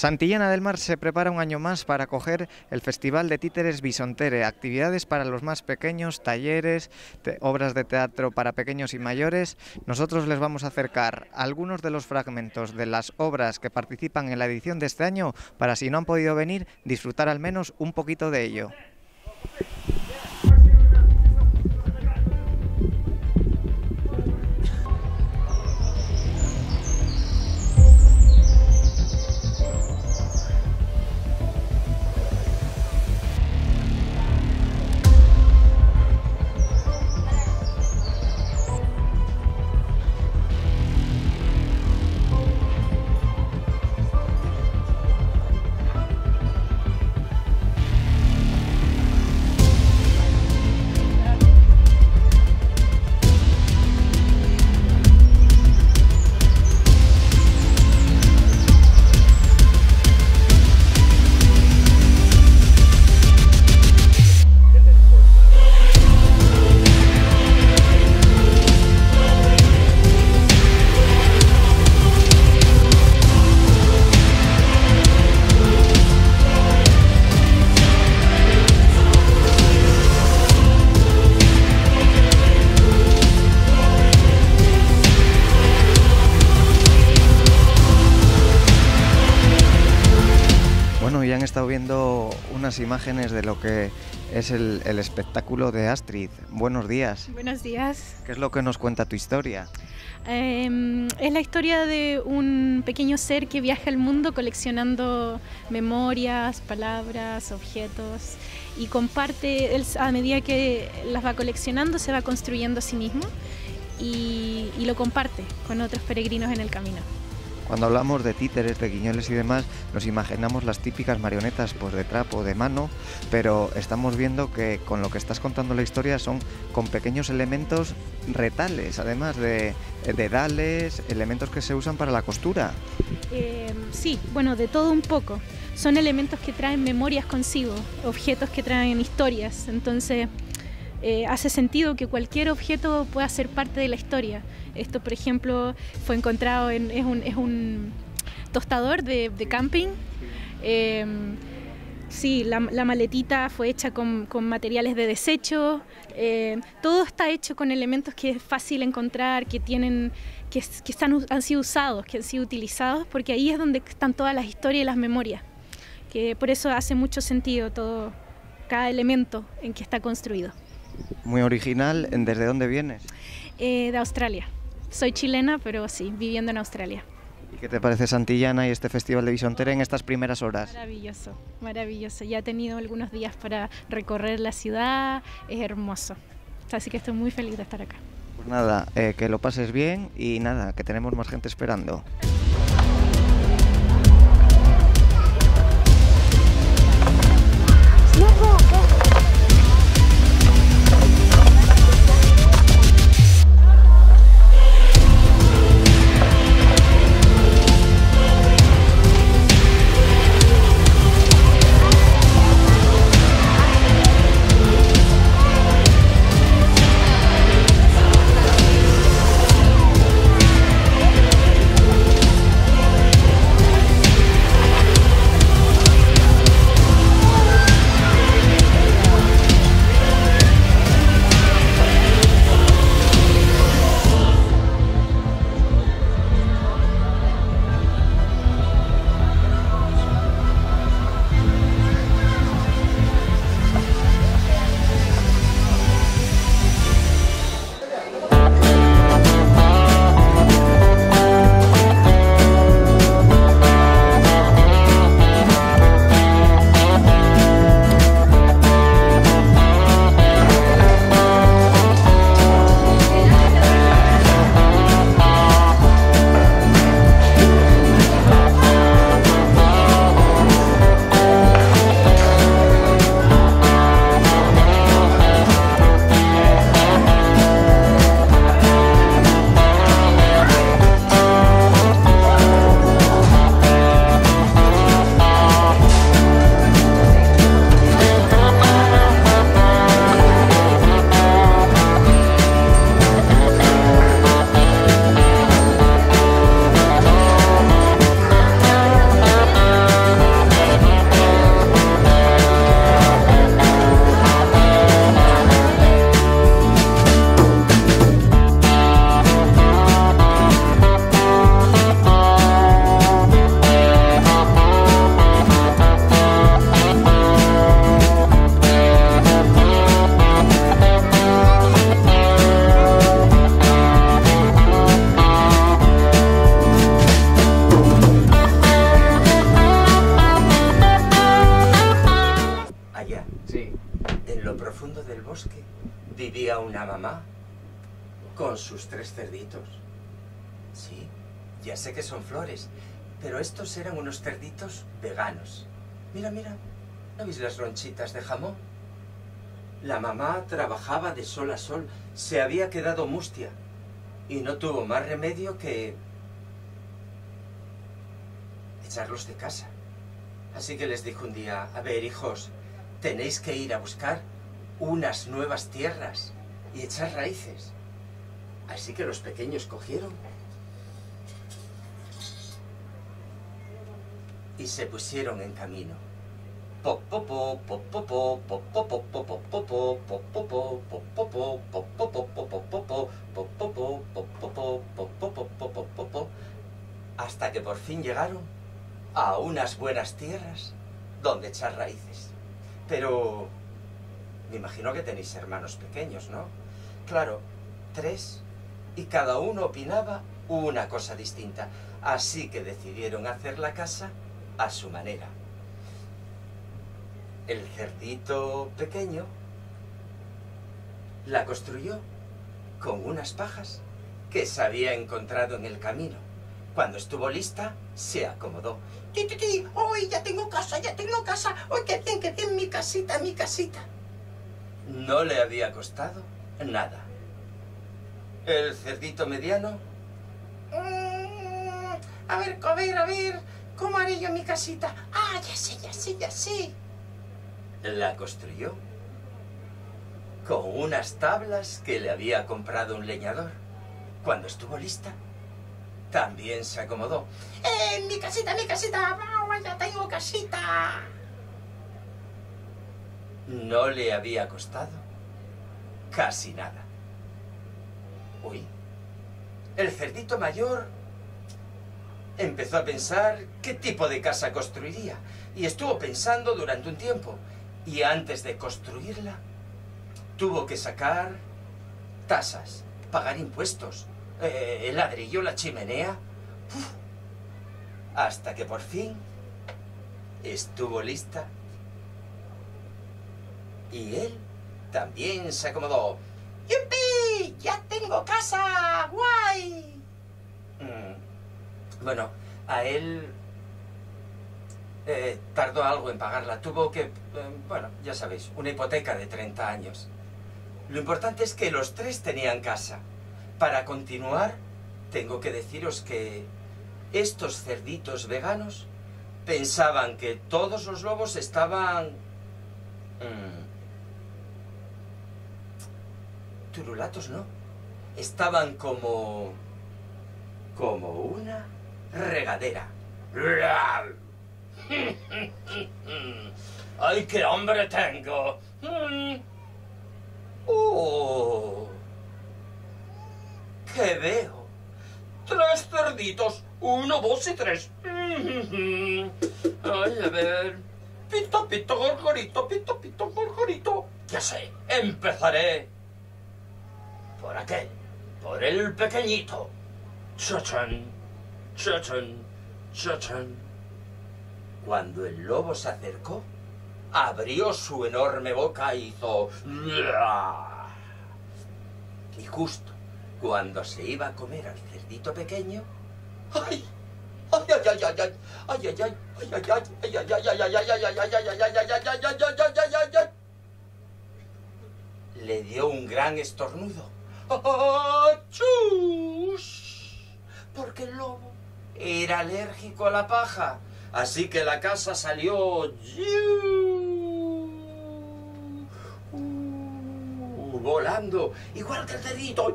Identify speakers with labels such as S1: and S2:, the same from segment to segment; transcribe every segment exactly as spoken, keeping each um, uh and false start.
S1: Santillana del Mar se prepara un año más para acoger el Festival de Títeres Bisontere, actividades para los más pequeños, talleres, te, obras de teatro para pequeños y mayores. Nosotros les vamos a acercar algunos de los fragmentos de las obras que participan en la edición de este año para, si no han podido venir, disfrutar al menos un poquito de ello. Ya han estado viendo unas imágenes de lo que es el, el espectáculo de Astrid. Buenos días.
S2: Buenos días.
S1: ¿Qué es lo que nos cuenta tu historia?
S2: Eh, es la historia de un pequeño ser que viaja al mundo coleccionando memorias, palabras, objetos y comparte, él, a medida que las va coleccionando, se va construyendo a sí mismo y, y lo comparte con otros peregrinos en el camino.
S1: Cuando hablamos de títeres, de guiñoles y demás, nos imaginamos las típicas marionetas pues de trapo, de mano, pero estamos viendo que con lo que estás contando la historia son con pequeños elementos retales, además de dedales, elementos que se usan para la costura.
S2: Eh, sí, bueno, de todo un poco. Son elementos que traen memorias consigo, objetos que traen historias, entonces eh, hace sentido que cualquier objeto pueda ser parte de la historia. Esto, por ejemplo, fue encontrado en es un, es un tostador de, de camping. Eh, sí, la, la maletita fue hecha con, con materiales de desecho. Eh, todo está hecho con elementos que es fácil encontrar, que tienen, que, que están, han sido usados, que han sido utilizados, porque ahí es donde están todas las historias y las memorias. Que por eso hace mucho sentido todo, cada elemento en que está construido.
S1: Muy original. ¿Desde dónde vienes?
S2: Eh, de Australia. Soy chilena, pero sí, viviendo en Australia.
S1: ¿Y qué te parece Santillana y este Festival de Bisontere en estas primeras horas?
S2: Maravilloso, maravilloso. Ya he tenido algunos días para recorrer la ciudad, es hermoso. Así que estoy muy feliz de estar acá.
S1: Pues nada, eh, que lo pases bien y nada, que tenemos más gente esperando.
S3: cerditos. Sí, ya sé que son flores, pero estos eran unos cerditos veganos. Mira, mira, ¿no veis las ronchitas de jamón? La mamá trabajaba de sol a sol, se había quedado mustia y no tuvo más remedio que echarlos de casa. Así que les dijo un día: a ver, hijos, tenéis que ir a buscar unas nuevas tierras y echar raíces. Así que los pequeños cogieron y se pusieron en camino. Pop, pop, pop, pop, pop, pop, pop, pop, pop, pop, pop, pop, pop, pop, pop, pop, pop, pop, hasta que por fin llegaron a unas buenas tierras donde echar raíces. Pero me imagino que tenéis hermanos pequeños, ¿no? Claro, tres, y cada uno opinaba una cosa distinta. Así que decidieron hacer la casa a su manera. El cerdito pequeño la construyó con unas pajas que se había encontrado en el camino. Cuando estuvo lista, se acomodó. ¡Ti, ti, ti! ¡Uy, ya tengo casa, ya tengo casa! ¡Uy, qué bien, qué bien! ¡Mi casita, mi casita! No le había costado nada. El cerdito mediano... Mm, a ver, a ver, a ver... ¿Cómo haré yo mi casita? ¡Ah, ya sé, ya sé, ya sé! La construyó con unas tablas que le había comprado un leñador. Cuando estuvo lista, también se acomodó. ¡Eh, mi casita, mi casita! ¡Ya tengo casita! No le había costado casi nada. Uy, el cerdito mayor empezó a pensar qué tipo de casa construiría. Y estuvo pensando durante un tiempo. Y antes de construirla, tuvo que sacar tasas, pagar impuestos, eh, el ladrillo, la chimenea. Uf, hasta que por fin estuvo lista. Y él también se acomodó. ¡Yupi! ¡Ya tengo casa! ¡Guay! Mm, bueno, a él... Eh, tardó algo en pagarla. Tuvo que... Eh, bueno, ya sabéis, una hipoteca de treinta años. Lo importante es que los tres tenían casa. Para continuar, tengo que deciros que estos cerditos veganos pensaban que todos los lobos estaban... Mmm, turulatos, ¿no? Estaban como... como una regadera. ¡Ay, qué hambre tengo! ¡Oh! ¿Qué veo? Tres cerditos. Uno, dos y tres. Ay, a ver... Pito, pito, gorgorito, pito, pito, gorgorito. Ya sé, empezaré por aquel, por el pequeñito. Chachan, chachan, chachan. Cuando el lobo se acercó, abrió su enorme boca y hizo... Y justo cuando se iba a comer al cerdito pequeño... ¡Ay! ¡Ay, ay, ay, ay, ay! ¡Ay, ay, ay! ¡Ay, ay, ay! ¡Ay, ay, ay, ay, ay, ay, ay, ay, ay, ay, ay, ay, ay! Le dio un gran estornudo. ¡Achús! Porque el lobo era alérgico a la paja. Así que la casa salió uh, volando, igual que el cerdito.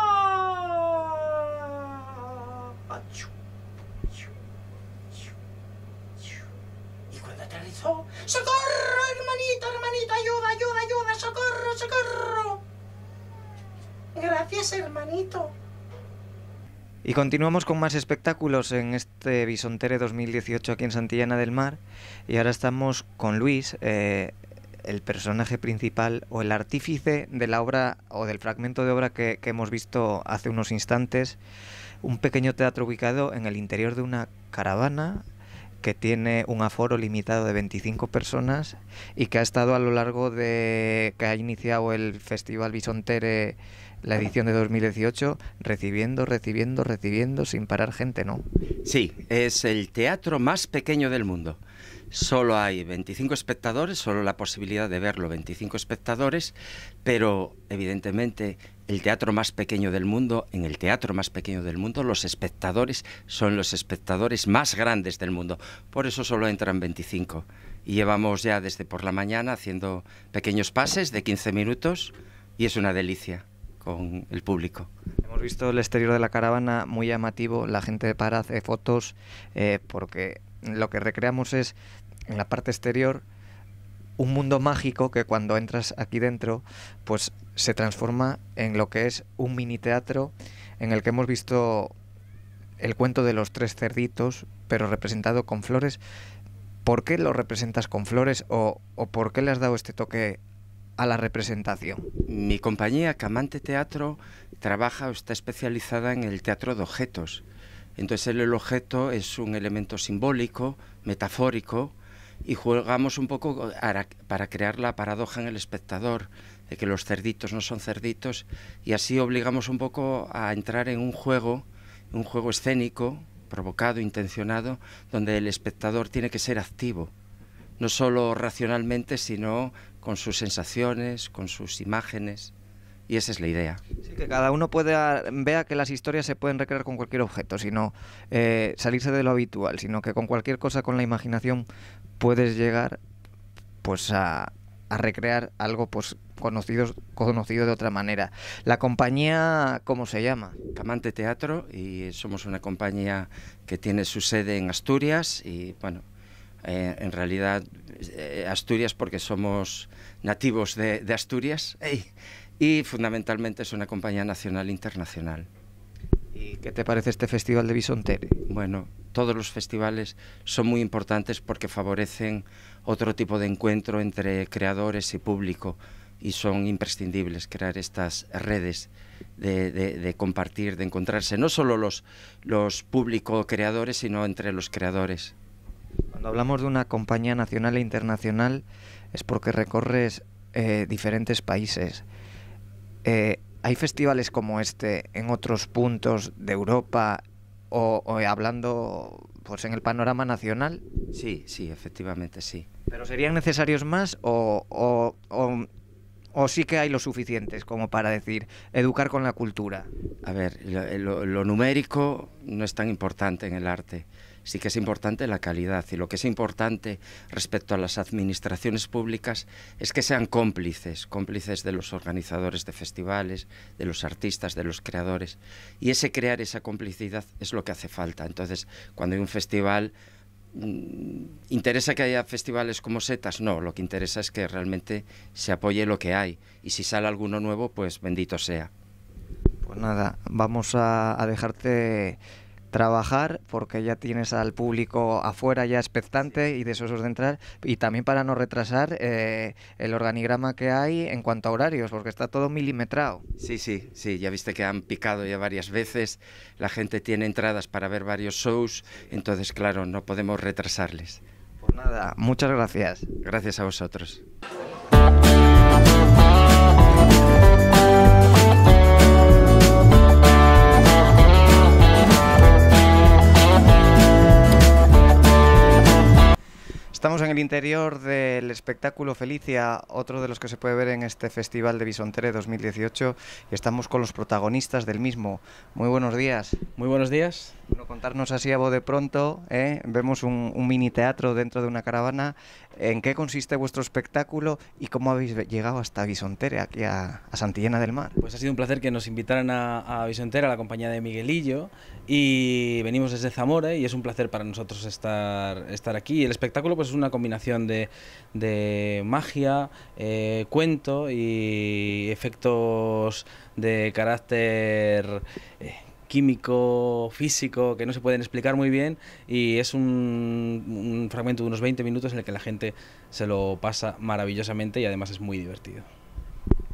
S3: Y cuando aterrizó, ¡socorro, hermanito, hermanito! ¡Ayuda, ayuda, ayuda! ¡Socorro, socorro! Gracias, hermanito.
S1: Y continuamos con más espectáculos en este Bisontere dos mil dieciocho aquí en Santillana del Mar. Y ahora estamos con Luis, eh, el personaje principal o el artífice de la obra o del fragmento de obra que, que hemos visto hace unos instantes. Un pequeño teatro ubicado en el interior de una caravana que tiene un aforo limitado de veinticinco personas y que ha estado a lo largo de que ha iniciado el Festival Bisontere la edición de dos mil dieciocho, recibiendo, recibiendo, recibiendo, sin parar gente, ¿no?
S4: Sí, es el teatro más pequeño del mundo. Solo hay veinticinco espectadores, solo la posibilidad de verlo veinticinco espectadores, pero evidentemente el teatro más pequeño del mundo, en el teatro más pequeño del mundo, los espectadores son los espectadores más grandes del mundo. Por eso solo entran veinticinco. Y llevamos ya desde por la mañana haciendo pequeños pases de quince minutos y es una delicia con el público.
S1: Hemos visto el exterior de la caravana muy llamativo, la gente para, hace fotos, eh, porque lo que recreamos es, en la parte exterior, un mundo mágico que cuando entras aquí dentro, pues se transforma en lo que es un mini teatro en el que hemos visto el cuento de los tres cerditos, pero representado con flores. ¿Por qué lo representas con flores o, o por qué le has dado este toque a la representación?
S4: Mi compañía, Camante Teatro, trabaja o está especializada en el teatro de objetos. Entonces el objeto es un elemento simbólico, metafórico, y jugamos un poco para crear la paradoja en el espectador, de que los cerditos no son cerditos, y así obligamos un poco a entrar en un juego, un juego escénico, provocado, intencionado, donde el espectador tiene que ser activo, no solo racionalmente, sino con sus sensaciones, con sus imágenes. Y esa es la idea.
S1: Sí, que cada uno pueda, vea que las historias se pueden recrear con cualquier objeto, sino eh, salirse de lo habitual, sino que con cualquier cosa, con la imaginación, puedes llegar pues a, a recrear algo pues conocido, conocido de otra manera. La compañía, ¿cómo se llama?
S4: Camante Teatro, y somos una compañía que tiene su sede en Asturias, y bueno, eh, en realidad eh, Asturias porque somos nativos de, de Asturias, ¡ey! Y fundamentalmente es una compañía nacional e internacional.
S1: ¿Y qué te parece este Festival de Bisontere?
S4: Bueno, todos los festivales son muy importantes porque favorecen otro tipo de encuentro entre creadores y público, y son imprescindibles crear estas redes de, de, de compartir, de encontrarse, no solo los, los público-creadores, sino entre los creadores.
S1: Cuando hablamos de una compañía nacional e internacional es porque recorres eh, diferentes países. Eh, ¿Hay festivales como este en otros puntos de Europa o, o hablando pues en el panorama nacional?
S4: Sí, sí, efectivamente sí.
S1: ¿Pero serían necesarios más o, o, o, o sí que hay lo suficientes como para decir educar con la cultura?
S4: A ver, lo, lo, lo numérico no es tan importante en el arte. Sí que es importante la calidad, y lo que es importante respecto a las administraciones públicas es que sean cómplices, cómplices de los organizadores de festivales, de los artistas, de los creadores, y ese crear esa complicidad es lo que hace falta. Entonces, cuando hay un festival, ¿interesa que haya festivales como Setas? No, lo que interesa es que realmente se apoye lo que hay, y si sale alguno nuevo, pues bendito sea.
S1: Pues nada, vamos a, a dejarte trabajar porque ya tienes al público afuera ya expectante y deseosos de entrar, y también para no retrasar eh, el organigrama que hay en cuanto a horarios, porque está todo milimetrado.
S4: Sí, sí, sí, ya viste que han picado ya varias veces, la gente tiene entradas para ver varios shows, entonces claro, no podemos retrasarles.
S1: Pues nada, muchas gracias.
S4: Gracias a vosotros.
S1: Estamos en el interior del espectáculo Felicia, otro de los que se puede ver en este Festival de Bisontere dos mil dieciocho, y estamos con los protagonistas del mismo. Muy buenos días.
S5: Muy buenos días.
S1: Bueno, contarnos así a voz de pronto, ¿eh? Vemos un, un mini teatro dentro de una caravana. ¿En qué consiste vuestro espectáculo y cómo habéis llegado hasta Bisontere, aquí a, a Santillana del Mar?
S5: Pues ha sido un placer que nos invitaran a, a Bisontere, a la compañía de Miguelillo, y venimos desde Zamora y es un placer para nosotros estar, estar aquí. El espectáculo pues es una combinación de, de magia, eh, cuento y efectos de carácter eh, químico, físico, que no se pueden explicar muy bien, y es un, un fragmento de unos veinte minutos en el que la gente se lo pasa maravillosamente y además es muy divertido.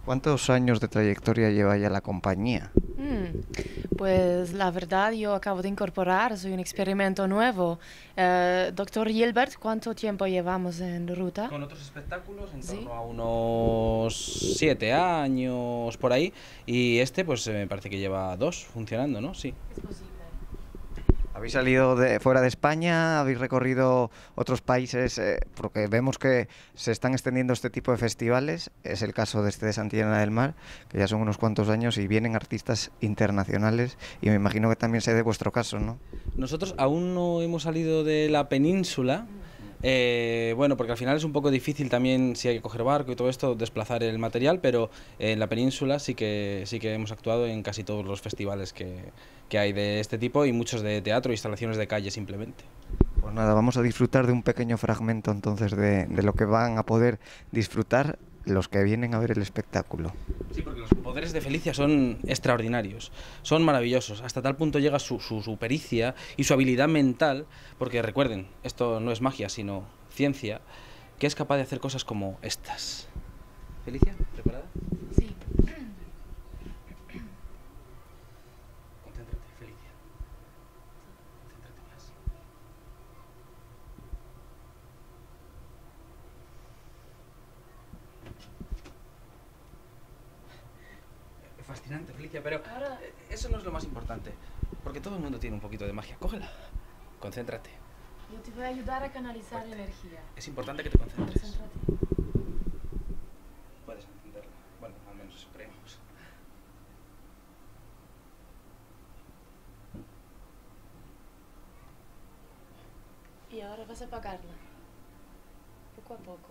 S1: ¿Cuántos años de trayectoria lleva ya la compañía?
S6: Mm, pues la verdad yo acabo de incorporar, soy un experimento nuevo. Eh, doctor Gilbert, ¿cuánto tiempo llevamos en ruta?
S5: Con otros espectáculos en
S6: ¿Sí?
S5: torno a unos siete años por ahí, y este pues me parece que lleva dos funcionando, ¿no? Sí.
S6: Es posible.
S1: ¿Habéis salido de fuera de España? ¿Habéis recorrido otros países? Eh, porque vemos que se están extendiendo este tipo de festivales. Es el caso de este de Santillana del Mar, que ya son unos cuantos años y vienen artistas internacionales. Y me imagino que también sea de vuestro caso, ¿no?
S5: Nosotros aún no hemos salido de la península. Eh, bueno, porque al final es un poco difícil también, si hay que coger barco y todo esto, desplazar el material, pero en la península sí que sí que hemos actuado en casi todos los festivales que, que hay de este tipo, y muchos de teatro, instalaciones de calle simplemente.
S1: Pues nada, vamos a disfrutar de un pequeño fragmento entonces de, de lo que van a poder disfrutar los que vienen a ver el espectáculo.
S5: Sí, porque los poderes de Felicia son extraordinarios, son maravillosos, hasta tal punto llega su, su, su pericia y su habilidad mental, porque recuerden, esto no es magia, sino ciencia, que es capaz de hacer cosas como estas. ¿Felicia? ¿Preparada?
S6: Sí.
S5: Concéntrate, Felicia. Concéntrate más. Fascinante, Felicia, pero
S6: Ahora-
S5: eh, eso no es lo más importante, porque todo el mundo tiene un poquito de magia. Cógela, concéntrate.
S6: Yo te voy a ayudar a canalizar energía.
S5: Es importante que te concentres.
S6: Concéntrate.
S5: Puedes entenderla. Bueno, al menos eso creemos.
S6: Y ahora vas a apagarla. Poco a poco.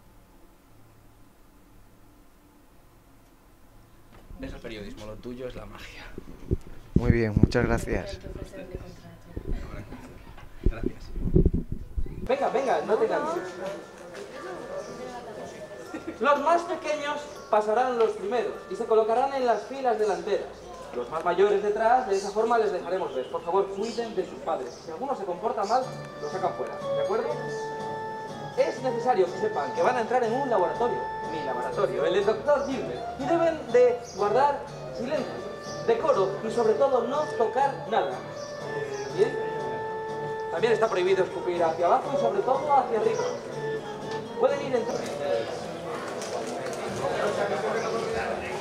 S5: Deja el periodismo, lo tuyo es la magia.
S1: Muy bien, muchas gracias.
S6: Hay que ofrecerle contrato.
S5: Gracias.
S7: Venga, venga, no te canses. Los más pequeños pasarán los primeros y se colocarán en las filas delanteras. Los más mayores detrás, de esa forma les dejaremos ver. Por favor, cuiden de sus padres. Si alguno se comporta mal, lo sacan fuera, ¿de acuerdo? Es necesario que sepan que van a entrar en un laboratorio, mi laboratorio, el del doctor Gilbert, y deben de guardar silencio, decoro y sobre todo no tocar nada. ¿Bien? También está prohibido escupir hacia abajo y sobre todo hacia arriba. Pueden ir entrando.